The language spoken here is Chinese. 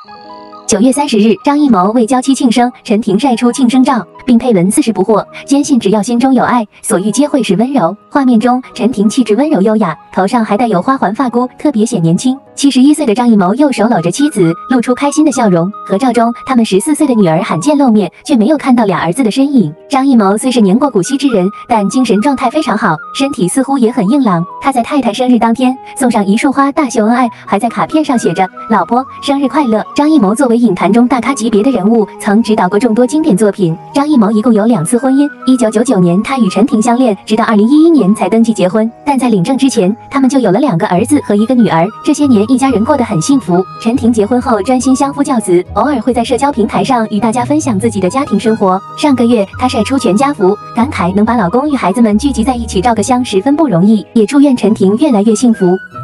9月30日，张艺谋为娇妻庆生，陈婷晒出庆生照，并配文40不惑，坚信只要心中有爱，所遇皆会是温柔。画面中，陈婷气质温柔优雅，头上还带有花环发箍，特别显年轻。71岁的张艺谋右手搂着妻子，露出开心的笑容。合照中，他们14岁的女儿罕见露面，却没有看到俩儿子的身影。张艺谋虽是年过古稀之人，但精神状态非常好，身体似乎也很硬朗。他在太太生日当天送上一束花，大秀恩爱，还在卡片上写着“老婆，生日快乐”。张艺谋作为影坛中大咖级别的人物，曾执导过众多经典作品。张艺谋一共有2次婚姻，1999年他与陈婷相恋，直到2011年才登记结婚。但在领证之前，他们就有了2个儿子和1个女儿。这些年，一家人过得很幸福。陈婷结婚后专心相夫教子，偶尔会在社交平台上与大家分享自己的家庭生活。上个月，她晒出全家福，感慨能把老公与孩子们聚集在一起照个相十分不容易，也祝愿陈婷越来越幸福。